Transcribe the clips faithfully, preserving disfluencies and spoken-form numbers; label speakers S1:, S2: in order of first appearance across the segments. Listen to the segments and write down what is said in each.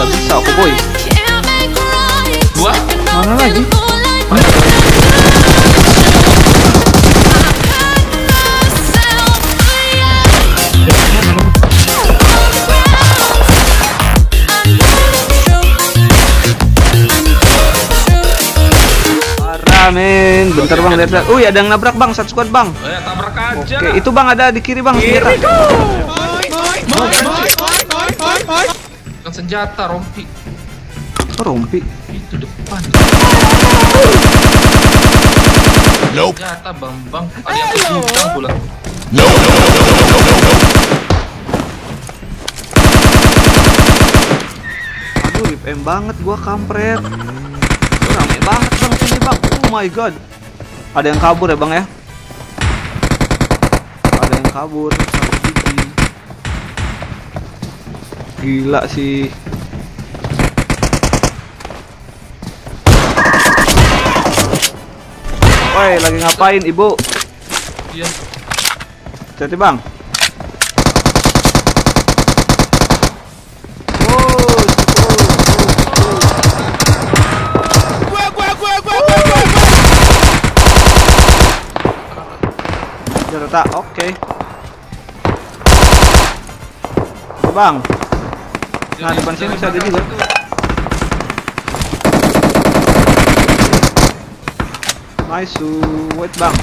S1: Gak bisa aku boy.
S2: Dua.
S1: Mana lagi? Parah men. Bentar bang, lihat. Oh ya, ada yang nabrak bang, satu squad bang.
S2: Eh, tabrak aja.
S1: Oke, itu bang ada di kiri bang senjata.
S2: Kan senjata rompi.
S1: Oh, rompi.
S2: Itu depan.
S3: Nope.
S2: Senjata bang bang. Ada yang kejutang pula.
S3: No, no, no, no, no, no, no, no.
S1: Aduh, rip M banget gua kampret. Oh, rame banget bang sini bang. Oh my god. Ada yang kabur ya bang ya? Ada yang kabur. Satu biji. Gila sih. Woi, lagi ngapain ibu?
S2: Iya.
S1: Hati bang. Rata, oke. Bang. Nah, depan sini bisa ada juga. Nice, wait bang.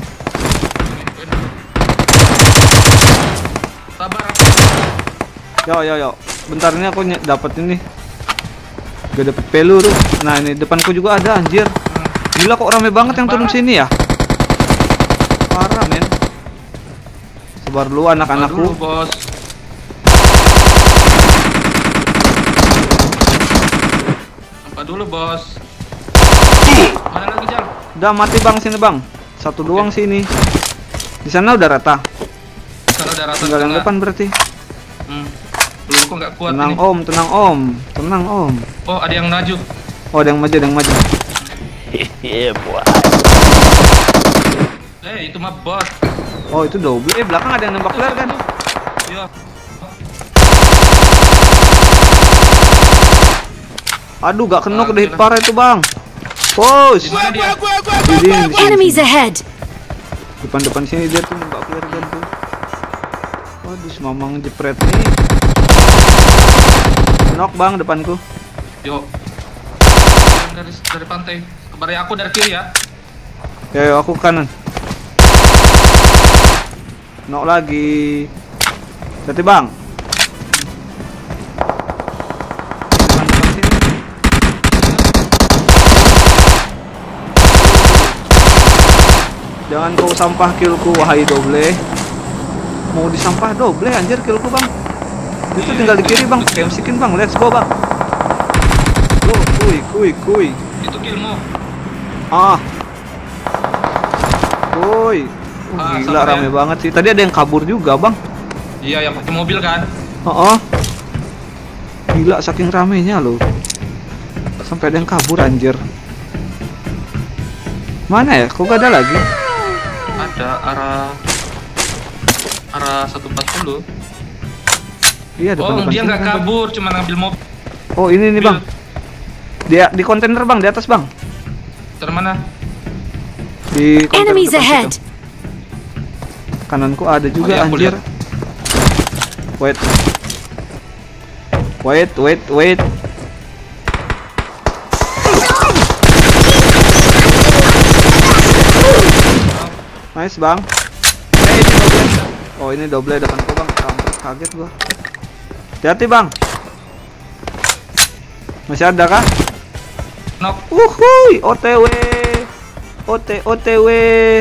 S2: Sabar.
S1: Yo yo yo. Bentar ini aku dapat ini. Gak dapet peluru. Nah, ini depanku juga ada anjir. Gila kok rame banget yang turun sini ya. Parah men. Sabar dulu anak-anakku.
S2: Dulu, bos. Apa dulu, bos? Mana lagi, Jal?
S1: Udah mati bang sini bang. Satu okay. Doang sini. Di sana udah rata.
S2: Kalau udah rata
S1: tinggal yang depan berarti.
S2: Hmm. Belum kok nggak kuat.
S1: Tenang
S2: ini.
S1: om, tenang om, tenang om.
S2: Oh, ada yang maju.
S1: Oh, ada yang maju, ada yang maju.
S3: Iya, boy.
S2: Eh, itu mah bot.
S1: Oh, itu double. Eh, belakang ada yang nembak flare kan?
S2: Iya.
S1: Aduh, gak kena udah hit parah itu bang. Push.
S2: Di mana dia?
S1: Di sini, di sini.
S4: Enemies ahead.
S1: Depan-depan sini dia tuh nembak flare gun tuh. Waduh, mamang jepret nih. Knock bang depanku.
S2: Yo. Dari dari pantai. Kabar aku dari kiri ya.
S1: Ya, yo, aku kanan. Knock lagi. Berarti bang. Jangan kau sampah killku, wahai doble. Mau disampah doble anjir killku bang. Itu tinggal di kiri bang, kemsikin bang, let's go bang. Go, kuy, kuy, kuy.
S2: Itu killmu.
S1: Ah. Kuy. Oh,
S2: Ah,
S1: gila rame
S2: ya.
S1: banget sih. Tadi ada yang kabur juga bang.
S2: Iya, yang pakai mobil kan.
S1: Oh, oh. Gila saking ramenya loh. Sampai ada yang kabur anjir. Mana ya? Kok gak ada lagi?
S2: Ada arah arah seratus empat puluh.
S1: Iya, depan
S2: Oh,
S1: depan
S2: dia
S1: sini
S2: nggak
S1: kan, Bang.
S2: kabur, cuma ngambil mobil.
S1: Oh, ini nih bang. Dia di kontainer bang, di atas bang.
S2: Dari mana?
S1: Di kontainer
S4: Enemies
S1: depan
S4: ahead.
S1: situ. Kananku ada juga
S2: Oh, iya, aku
S1: anjir.
S2: lihat.
S1: Wait. Wait, wait, wait. Nice bang. Eh, ini double. Oh, ini double depanku bang. Kampret, kaget gua. Hati-hati bang. Masih ada kah?
S2: Knock.
S1: Uhuy, O T W. O T O T W.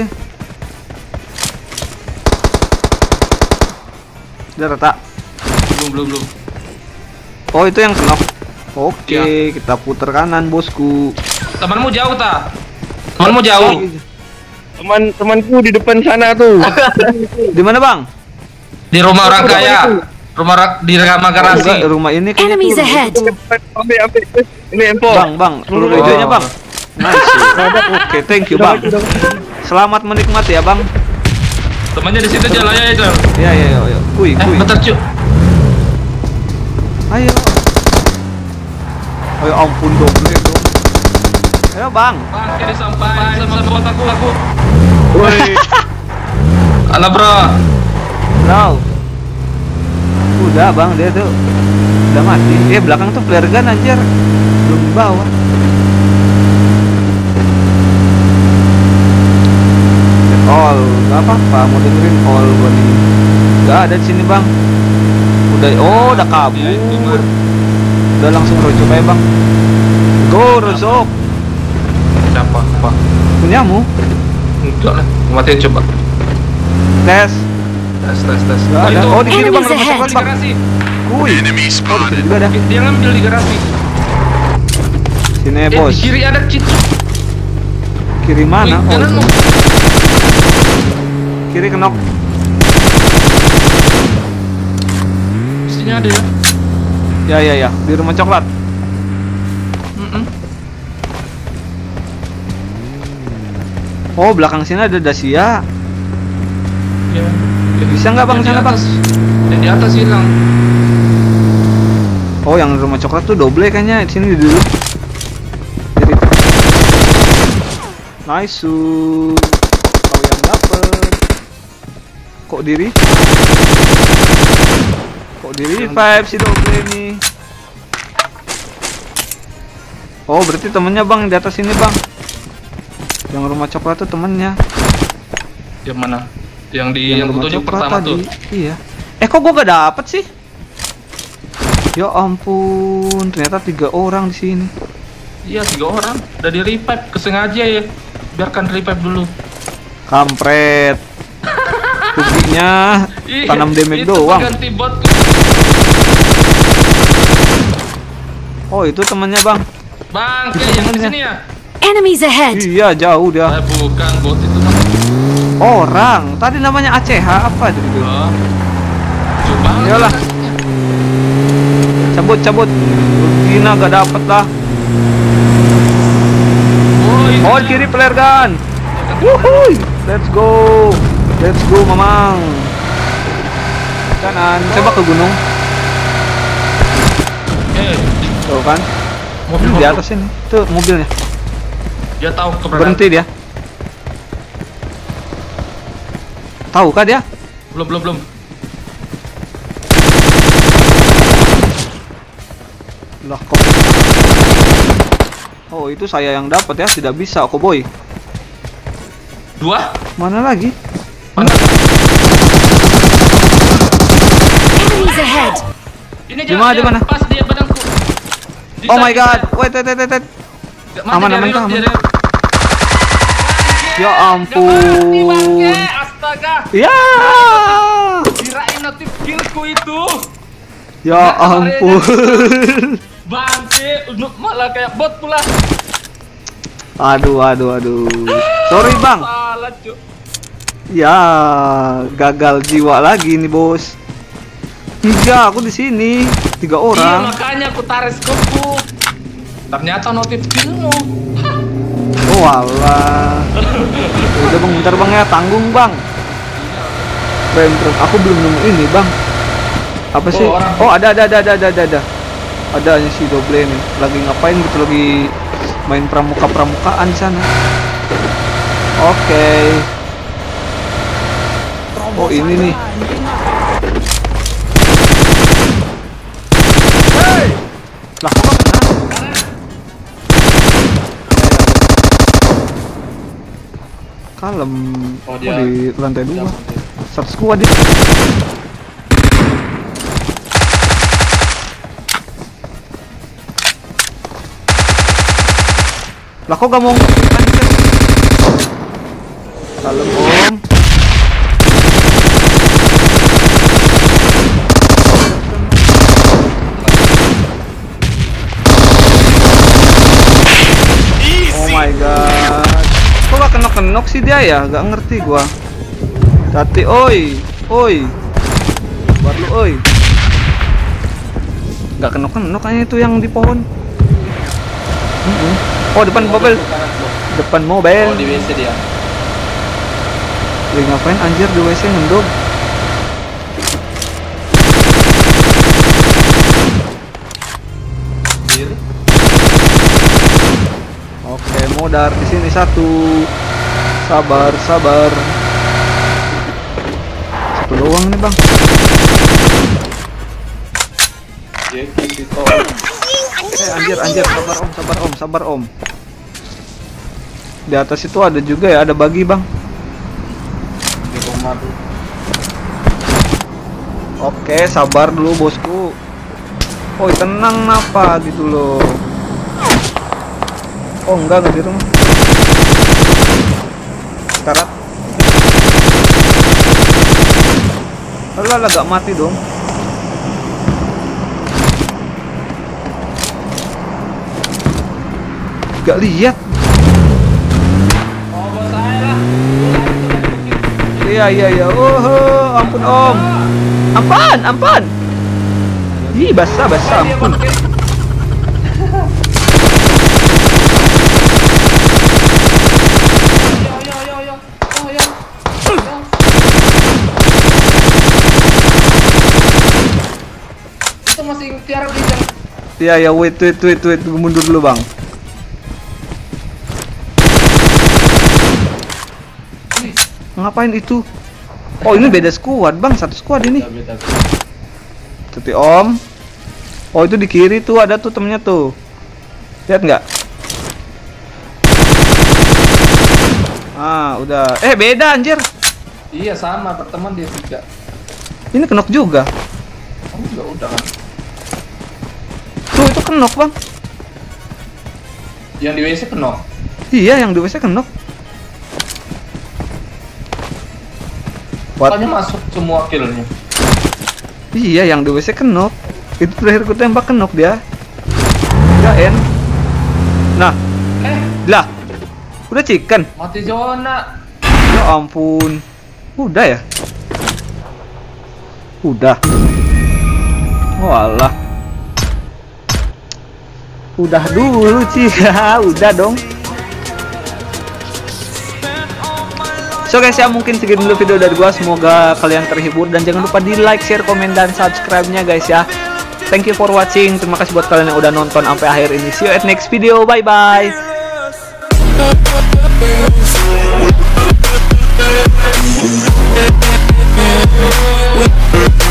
S1: Udah rata.
S2: Belum, belum, belum.
S1: Oh, itu yang knock. Oke,
S2: Ya.
S1: kita putar kanan bosku.
S2: Temanmu jauh tak? Temanmu jauh.
S5: Teman-temanku di depan sana tuh.
S1: Di mana bang?
S2: Di rumah orang kaya. Rumah ra- di rumah
S1: Oh,
S2: garasi.
S1: enggak, rumah ini kayaknya
S4: Enemies
S1: tuh-
S4: ahead.
S5: Ambil, ambil. Ini info.
S1: Bang, bang, peluru
S2: Oh.
S1: hijaunya bang. Nice. Oke, thank you bang. Selamat menikmati ya bang.
S2: Temannya di situ jalannya ya, Jal.
S1: Ya ya ya. ya. Kuy,
S2: Eh,
S1: kuy.
S2: bentar, Cuk.
S1: Ayo. Oh ya ampun double dong. Ayo bang.
S2: Bangke disampain sama bot aku aku.
S5: Woi.
S2: Alah bro.
S1: Bro. Udah bang dia tuh udah mati. Eh belakang tuh flare gun anjir. Belum dibawa. All, gak apa-apa, mau dengerin all gua nih. Gak ada di sini bang. Udah, oh udah kabur. Udah langsung rojok aja bang. Go rojok.
S2: Siapa? Apa?
S1: Punyamu?
S2: Enggak lah. Matiin coba.
S1: Tes.
S2: Tes tes tes.
S1: Gak ada.
S2: Itu.
S1: Oh di sini bang,
S4: Enemies
S1: rumah
S4: ahead.
S1: coklat
S2: Di
S1: bang.
S2: garasi.
S1: Kuy.
S3: Enemy
S1: Oh di sini
S3: spotted.
S1: juga ada.
S2: Dia ngambil di garasi.
S1: Sini
S2: Eh,
S1: bos.
S2: di kiri ada cheat.
S1: Kiri mana?
S2: Wih, kanan
S1: Oh,
S2: mau.
S1: kiri kenok.
S2: Mestinya ada ya.
S1: Ya ya ya, di rumah coklat.
S2: Mm-mm.
S1: Oh belakang sini ada Dacia.
S2: Ya.
S1: Bisa nggak, Bang,
S2: Yang di
S1: sana, Bang?
S2: atas. Yang di atas hilang.
S1: Oh yang rumah coklat tuh double kayaknya. Di sini dulu. Jadi. Nice. Kau yang dapet. Kok diri? Kok diri revive si double ini? Oh berarti temennya bang di atas sini bang. Yang rumah coklat tuh temennya.
S2: Yang mana? Yang di yang,
S1: rumah
S2: kutunjuk
S1: coklat
S2: pertama tuh.
S1: Iya. Eh kok gua gak dapet sih? Ya ampun, ternyata tiga orang di sini.
S2: Iya, tiga orang. Udah di revive, kesengaja ya. Biarkan revive dulu.
S1: Kampret. Tuginya
S2: Iya,
S1: tanam damage
S2: itu
S1: doang.
S2: ganti bot.
S1: Oh itu temannya bang.
S2: Bang,
S1: Itu
S2: kayak yang di
S1: temennya.
S2: sini ya.
S4: Enemies ahead!
S1: Iya jauh dia.
S2: Eh, bukan bot itu mah.
S1: Orang. Tadi namanya A C H apa gitu.
S2: Oh. Coba.
S1: Iyalah. Cabut cabut. Gina gak dapet lah.
S2: Oh, itu
S1: Oh
S2: dia.
S1: kiri flare gun. Wuhui. Let's go. Let's go mamang. Kanan. Coba ke gunung.
S2: Eh,
S1: Tuh kan.
S2: mobil
S1: Di
S2: mobil.
S1: atas ini. Tuh mobilnya.
S2: Dia tahu keberadaan.
S1: Berhenti dia. Tahu kah dia?
S2: Belum belum belum.
S1: Lah kok. Oh itu saya yang dapat ya, tidak bisa kok boy.
S2: Dua.
S1: Mana lagi?
S2: Mana?
S4: Enemies ahead!
S2: Ini
S1: Di mana, di mana?
S2: Pas dia badanku. Di
S1: Oh my
S2: samping
S1: god,
S2: saya.
S1: wait wait wait wait.
S2: Gak mati,
S1: Aman,
S2: dia
S1: aman,
S2: reload,
S1: aman.
S2: dia reload.
S1: Ya
S2: Gak mati,
S1: ampun.
S2: bangke. Astaga.
S1: Ya.
S2: Kirain notif killku itu.
S1: Ya ampun.
S2: Bangke, untuk malah kayak bot pula.
S1: Aduh aduh aduh. Sorry bang.
S2: Salah, Cuk.
S1: Ya gagal jiwa lagi nih bos. Tiga aku di sini, tiga
S2: Iya,
S1: orang.
S2: makanya aku tarik skopku. Ternyata notif killmu.
S1: Oh alah. Udah bang, bentar bang ya, tanggung bang. Rem, rem. Aku belum nemu ini bang. Apa sih?
S2: Oh, orang.
S1: Oh ada ada ada ada ada ada. Ada Adanya si double nih. Lagi ngapain gitu, lagi main pramuka pramukaan di sana. Oke. Oh ini nih. Hey! Lah kok gak kena? Kalem.
S2: Oh,
S1: Oh,
S2: dia-
S1: di lantai dua. Satu squad dia. Lah kok gak mau anjir? Kalem om. Oh my god. Kok gak kenok-kenok sih dia ya? Gak ngerti gua. Tati oi. Oi. Buat lu oi. Gak kenok-kenok kayaknya itu yang di pohon. Mm-mm. Oh depan mobil. Depan mobil.
S2: Oh, di W C dia.
S1: Lagi ngapain anjir di W C ngendog?
S2: Kiri.
S1: Pakai modar di sini satu. Sabar, sabar. Satu doang nih, Bang. Eh, anjir, anjir, sabar Om, sabar Om, sabar Om. Di atas itu ada juga ya, ada bagi, Bang.
S2: Di rumah tuh.
S1: Oke, sabar dulu bosku. Oh, tenang napa gitu loh. Oh, enggak, enggak di rumah. Karat. Alah, lah, gak mati dong. Gak lihat.
S2: Oh, buat saya lah.
S1: Iya, iya, iya. Oh, ampun Om. Ampan, ampan. Ih, basah, basah. Ampun.
S2: Itu masih tiara bintang.
S1: Iya, ya, wait, wait, wait, wait. Mundur dulu, Bang. Ngapain itu? Oh, ini beda squad, Bang. Satu squad ini. Tapi Om. Oh, itu di kiri tuh ada tuh temennya tuh. Lihat nggak? Ah, udah. Eh, beda anjir.
S2: Iya sama, berteman dia tiga.
S1: Ini kenok juga.
S2: Oh, udah udah kan.
S1: Tuh, itu kenok, Bang.
S2: Yang di W C kenok.
S1: Iya, yang di W C kenok. What?
S2: Pokoknya masuk semua killnya.
S1: Iya, yang di W C kenok. Itu terakhir ku tembak kenok dia. Kirain. Nah,
S2: Eh,
S1: lah. Udah chicken.
S2: mati zona.
S1: Ya ampun. Udah ya? Udah. Walah. Udah dulu, Ci. Udah dong. So guys ya, mungkin segitu dulu video dari gua. Semoga kalian terhibur dan jangan lupa di like, share, komen dan subscribe-nya guys ya. Thank you for watching. Terima kasih buat kalian yang udah nonton sampai akhir ini. See you at next video. Bye bye.